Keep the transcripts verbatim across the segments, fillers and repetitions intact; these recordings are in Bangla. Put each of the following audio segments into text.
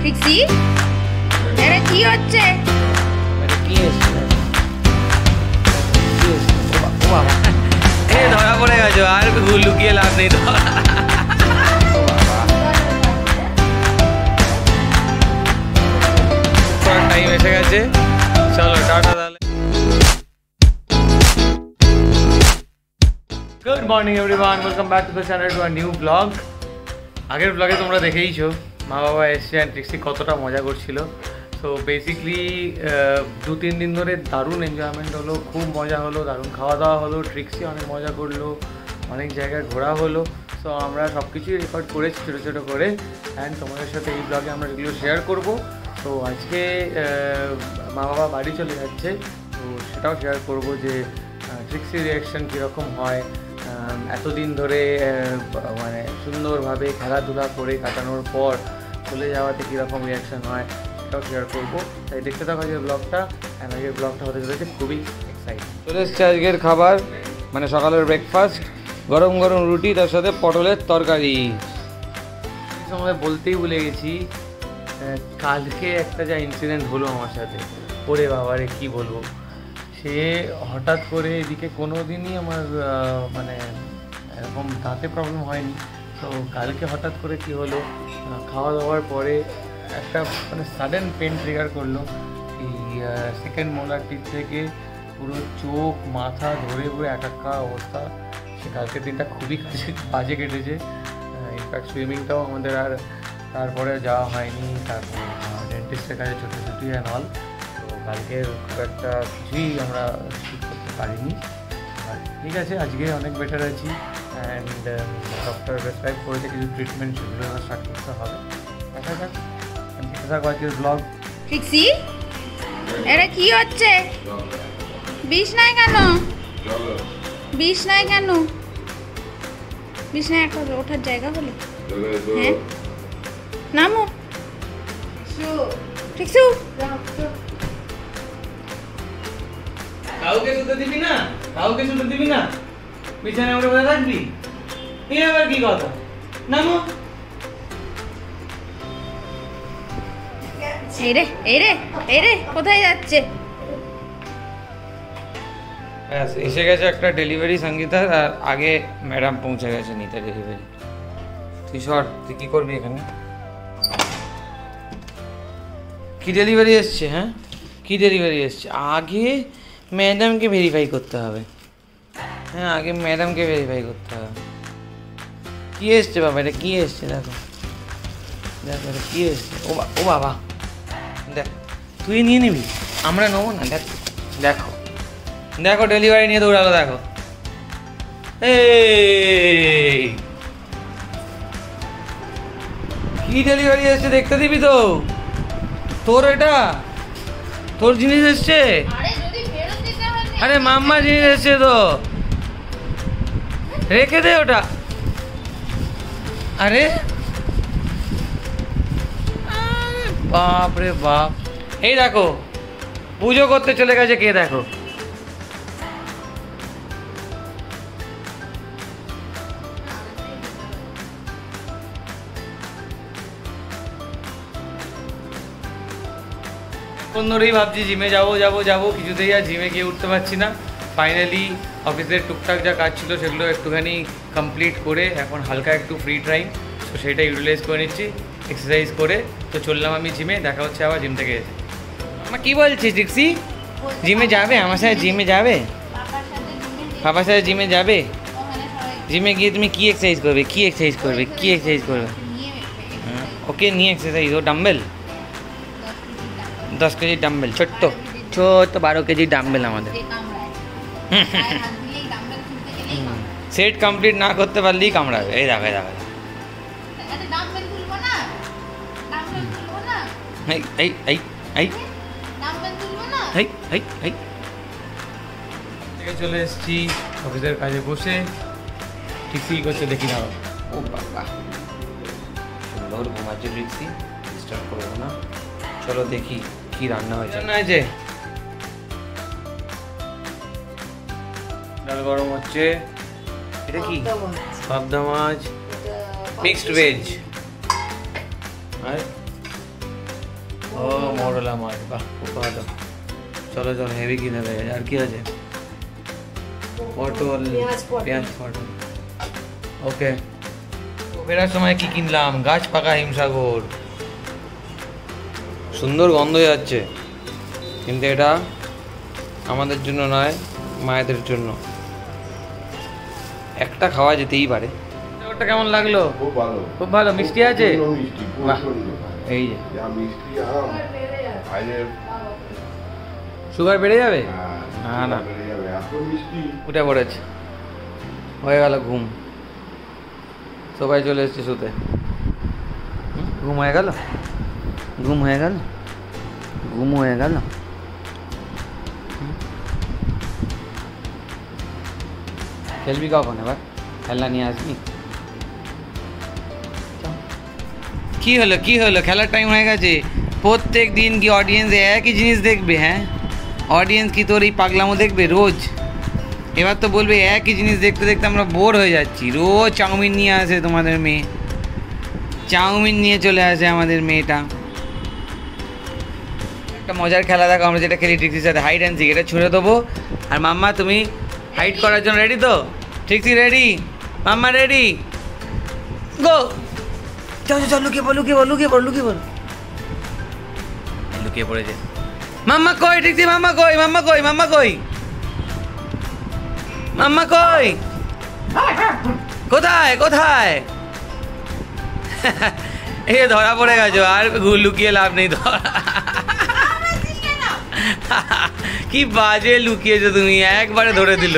ট্রিক্সি এরা কি হচ্ছে? আরে কি হচ্ছে? কি হচ্ছে? ও বাবা, এ ধরা পড়ে গেছো, আর লুকিয়ে লাভ নেই তো। টাইম এসে গেছে, চলো টাটা তাহলে। Good morning everyone, welcome back to the channel to a new blog. আগের ব্লগে তোমরা দেখেইছো মা বাবা এসছে অ্যান্ড ট্রিক্সি কতটা মজা করছিল। সো বেসিকলি দু তিন দিন ধরে দারুণ এনজয়মেন্ট হলো, খুব মজা হলো, দারুণ খাওয়া দাওয়া হলো, ট্রিক্সি অনেক মজা করলো, অনেক জায়গায় ঘোরা হলো। সো আমরা সব কিছুই রেকর্ড করেছি ছোটো ছোটো করে, অ্যান্ড তোমাদের সাথে এই ব্লগে আমরা এগুলো শেয়ার করবো। তো আজকে মা বাবা বাড়ি চলে যাচ্ছে, তো সেটাও শেয়ার করবো যে ট্রিক্সির রিয়াকশান কীরকম হয়, এতদিন ধরে মানে সুন্দরভাবে খেলাধুলা করে কাটানোর পর চলে যাওয়াতে কীরকম রিয়াকশান হয় সেটাও শেয়ার করবো। তাই দেখতে থাকো আজকের ব্লগটা, অ্যান্ড আজকের ব্লগটা হতে চলেছে খুবই এক্সাইটিং। চলে এসছে আজকের খাবার, মানে সকালের ব্রেকফাস্ট, গরম গরম রুটি, তার সাথে পটলের তরকারি। আমাদের বলতেই ভুলে গেছি, কালকে একটা যা ইনসিডেন্ট হলো আমার সাথে, ওরে বাবারে কি বলবো। সে হঠাৎ করে এদিকে কোনো দিনই আমার মানে এরকম দাঁতে প্রবলেম হয়নি, তো কালকে হঠাৎ করে কি হলো, খাওয়া দাওয়ার পরে একটা মানে সাডেন পেন ট্রিগার করলো। এই সেকেন্ড মোলারটির থেকে পুরো চোখ মাথা ধরে পুরো একাকার অবস্থা। সে কালকের দিনটা খুবই বাজে কেটেছে। ইনফ্যাক্ট সুইমিংটাও আমাদের আর তারপরে যাওয়া হয়নি, তারপর ডেন্টিস্টের কাছে ছোটাছুটি অ্যান্ড অল। তো কালকের খুব একটা কিছুই আমরা ঠিক করতে পারিনি। আর ঠিক আছে, আজকে অনেক বেটার আছি, অ্যান্ড ডক্টর প্রেসক্রাইব করেছে কিছু ট্রিটমেন্ট, সেগুলো আমরা স্টার্ট করতে হবে। দেখা যাক, দেখতে থাকো আজকের ব্লগ। ট্রিক্সি এরা কি হচ্ছে? বিছনায় কেন? বিছনায় কেন? বিছনায় একটা ওঠার জায়গা হলো? হ্যাঁ নামো। ট্রিক্সু কাউকে শুতে দিবি না, কাউকে শুতে দিবি না, বিছানায় উঠে বসে থাকবি? এই আবার কি কথা? নামো। এই রে এই রে এই রে কোথায় যাচ্ছে? ব্যাস এসে গেছে একটা ডেলিভারি সঙ্গীতার, আর আগে ম্যাডাম পৌঁছে গেছে নিতে ডেলিভারি। তুই সর, তুই কী করবি এখানে? কি ডেলিভারি এসছে? হ্যাঁ কি ডেলিভারি এসছে? আগে ম্যাডামকে ভেরিফাই করতে হবে। হ্যাঁ আগে ম্যাডামকে ভেরিফাই করতে হবে। কী এসছে বাবা? এটা কী এসছে? দেখো দেখো এটা কী এসছে। ও ও বাবা, দেখ তুই নিয়ে নিবি, আমরা নেবো না। দেখ দেখো দেখো ডেলিভারি নিয়ে দৌড়ালো, দেখো। এই কি ডেলিভারি এসছে দেখতে দিবি তো? তোর এটা তোর জিনিস এসছে? আরে মাম্মা জিনিস এসছে তো, রেখে দে ওটা। আরে বাপ রে বাপ, এই দেখো পুজো করতে চলে গেছে কে, দেখো। ধরেই ভাবছি জিমে যাবো যাবো যাবো, কিছুতেই আর জিমে গিয়ে উঠতে পারছি না। ফাইনালি অফিসের টুকটাক যা কাজ ছিল সেগুলো একটুখানি কমপ্লিট করে এখন হালকা একটু ফ্রি টাইম, তো সেটা ইউটিলাইজ করে নিচ্ছি এক্সারসাইজ করে। তো চললাম আমি জিমে, দেখা হচ্ছে আবার জিম থেকে এসে। আমার কী বলছিস ট্রিক্সি? জিমে যাবে আমার সাথে? জিমে যাবে বাবার সাথে? জিমে যাবে? জিমে গিয়ে তুমি কী এক্সারসাইজ করবে? কী এক্সারসাইজ করবে? কী এক্সারসাইজ করবে? ওকে নিয়ে এক্সারসাইজ, ও ডাম্বেল দশ কেজি ডাম্বেল, ছোট্ট ছোট্ট বারো কেজি ডাম্বেল আমাদের। সেট কমপ্লিট না করতে পারলেই কামড়াবে। এই দেখো দেখো এই এই এই এই চলে এসেছি অফিসের কাজে বসে। ট্রিক্সি করছে দেখি না। ও বাবা সুন্দর ঘুমাচ্ছে ট্রিক্সি, ডিস্টার্ব করবো না। চলো দেখি কি রান্না হয়েছে। রান্না হয়েছে ডাল গরম হচ্ছে। এটা কি? পাবদা মাছ, মিক্সড ভেজ। আর ও মোরলা মাছ, বাহ খুব ভালো। চলো চলো হেভি কিনে দেয়। আর কি আছে? পটল, পেঁয়াজ, পটল। ওকে, ফেরার সময় কি কিনলাম? গাছ পাকা হিমসাগর। সুন্দর গন্ধ যাচ্ছে, কিন্তু এটা আমাদের জন্য নয়, মায়েদের জন্য। একটা খাওয়া যেতেই পারে। ওটা কেমন লাগলো? খুব ভালো, খুব ভালো। মিষ্টি আছে? মিষ্টি, বাহ, এই যে যা মিষ্টি আম আইনের সুগার বেড়ে যাবে? না না না, বেড়ে যাবে, এত মিষ্টি। উঠে পড়েছে, হয়ে গেল ঘুম। সবাই চলে এসছে শুতে। হুম, ঘুম হয়ে গেল, ঘুম হয়ে গেল, ঘুম হয়ে গেল। খেলবি কখন এবার? খেলনা নিয়ে আসবি? কি হলো কি হলো? খেলার টাইম হয়ে গেছে। প্রত্যেক দিন কি অডিয়েন্স একই জিনিস দেখবে? হ্যাঁ, অডিয়েন্স কি তোর এই পাগলামো দেখবে রোজ? এবার তো বলবে একই জিনিস দেখতে দেখতে আমরা বোর হয়ে যাচ্ছি। রোজ চাউমিন নিয়ে আসে তোমাদের মেয়ে, চাউমিন নিয়ে চলে আসে আমাদের মেয়েটা। একটা মজার খেলা দেখো, আমরা যেটা খেলি ট্রিক্সির সাথে, হাইড অ্যান্ড সিক। এটা ছুঁড়ে দেবো, আর মাম্মা তুমি হাইড করার জন্য রেডি তো? Trixie ready? Mamma ready? Go! চল চল, লুকিয়ে পড়, লুকিয়ে পড়, লুকিয়ে পড়, লুকিয়ে পড়। লুকিয়ে পড়েছে। মাম্মা কই? ট্রিক্সি মাম্মা কই? মাম্মা কই? মাম্মা কই? মাম্মা কই? কোথায় কোথায়? এ ধরা পড়ে গেছো, আর লুকিয়ে লাভ নেই। ধরা কি বাজে লুকিয়েছো তুমি, একবারে ধরে দিল।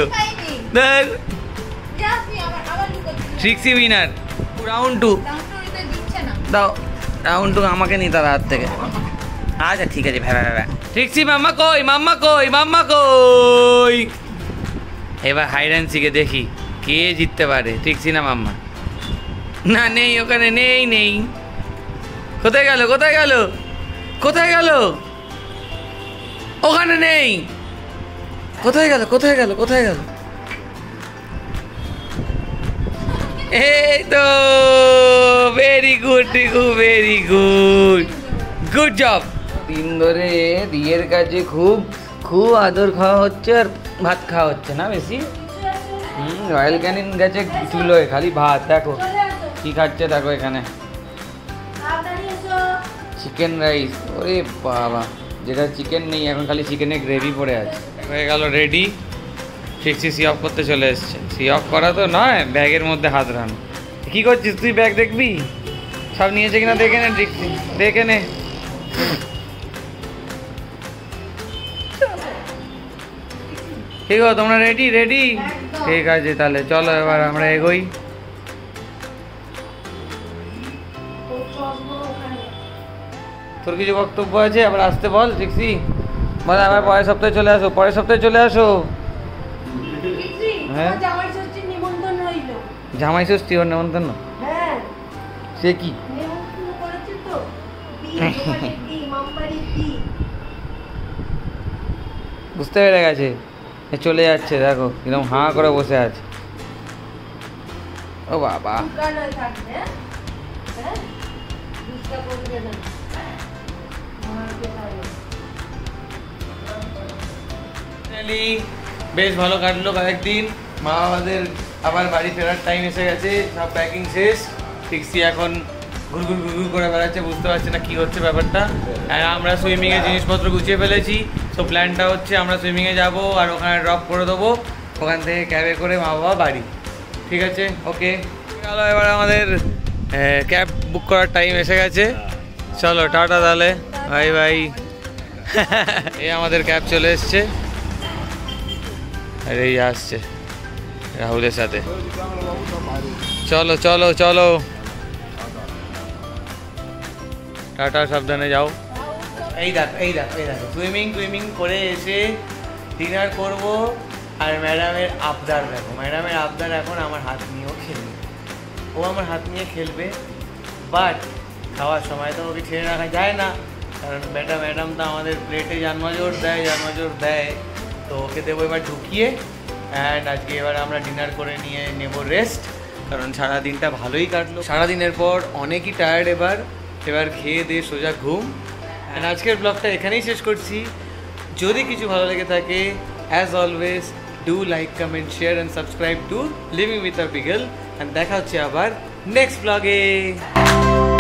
Trixie winner. রাউন্ড টু দাও, রাউন্ড টু আমাকে নিতে হবে হাত থেকে। আচ্ছা ঠিক আছে, ভ্যা ভ্যা ভ্যা। ট্রিক্সি মাম্মা কই? মাম্মা কই? মাম্মা কই? এবার হাইড অ্যান্ড সিকে দেখি কে জিততে পারে, ট্রিক্সি না মাম্মা। না নেই ওখানে, নেই নেই। কোথায় গেল? কোথায় গেল? কোথায় গেল? ওখানে নেই। কোথায় গেল? কোথায় গেল? কোথায় গেল? এই তো, very good Tiku, very good, good job. দিন ধরে দিয়ের কাছে খুব খুব আদর খাওয়া হচ্ছে, আর ভাত খাওয়া হচ্ছে না বেশি। হুম, রয়্যাল ক্যানিন গেছে চুলোয়, খালি ভাত। দেখো কি খাচ্ছে, দেখো এখানে চিকেন রাইস। ওরে বাবা, যেটা চিকেন নেই এখন, খালি চিকেনের গ্রেভি পড়ে আছে। হয়ে গেল রেডি। ট্রিক্সি সি অফ করতে চলে এসছে। সি অফ করা তো নয়, ব্যাগের মধ্যে হাত রান। কি করছিস তুই? ব্যাগ দেখবি সব নিয়েছে কিনা দেখে নে ট্রিক্সি, দেখে নে। ঠিক আছে, তোমরা রেডি? রেডি, ঠিক আছে তাহলে চলো এবার আমরা এগোই। তোর কিছু বক্তব্য আছে? আবার আসতে বল ট্রিক্সি, বল আবার পরের সপ্তাহে চলে আসো, পরের সপ্তাহে চলে আসো। হ্যাঁ, জামাই ষষ্ঠী ওর নেমন্তন্ন? সে কি? বুঝতে পেরে গেছে, চলে যাচ্ছে। দেখো কিরকম হাঁ করে বসে আছে। ও বাবা, বেশ ভালো কাটলো কয়েকদিন। মা আমাদের আবার বাড়ি ফেরার টাইম এসে গেছে, সব প্যাকিং শেষ। ট্রিক্সি এখন ঘুরঘুর ঘুরঘুর করে বেড়াচ্ছে, বুঝতে পারছে না কি হচ্ছে ব্যাপারটা। আর আমরা সুইমিংয়ের জিনিসপত্র গুছিয়ে ফেলেছি। সো প্ল্যানটা হচ্ছে আমরা সুইমিংয়ে যাব, আর ওখানে ড্রপ করে দেবো, ওখান থেকে ক্যাবে করে মা বাবা বাড়ি। ঠিক আছে, ওকে। চলো এবার আমাদের ক্যাব বুক করার টাইম এসে গেছে। চলো টাটা তাহলে, বাই বাই। এই আমাদের ক্যাব চলে এসছে, আর এই আসছে রাহুলের সাথে। চলো চলো চলো, টাটা, সাবধানে যাও। এই দেখ এই দেখ এই দেখো, সুইমিং টুইমিং করে এসে ডিনার করব, আর ম্যাডামের আবদার দেখো। ম্যাডামের আবদার এখন আমার হাত নিয়েও খেলবে। ও আমার হাত নিয়ে খেলবে, বাট খাওয়ার সময় তো ওকে ছেড়ে রাখা যায় না, কারণ বেটা ম্যাডাম তো আমাদের প্লেটে জানমাজোর দেয়, জানমাজোর দেয়। তো ওকে দেবো এবার ঢুকিয়ে। অ্যান্ড আজকে এবার আমরা ডিনার করে নিয়ে নেব রেস্ট, কারণ সারাদিনটা ভালোই কাটলো। সারাদিনের পর অনেকই টায়ার্ড। এবার এবার খেয়ে দিয়ে সোজা ঘুম। And আজকের ব্লগটা এখানেই শেষ করছি। যদি কিছু ভালো লেগে থাকে as always do like comment share and subscribe to living with a piggle. And দেখা হচ্ছে আবার নেক্সট ব্লগে।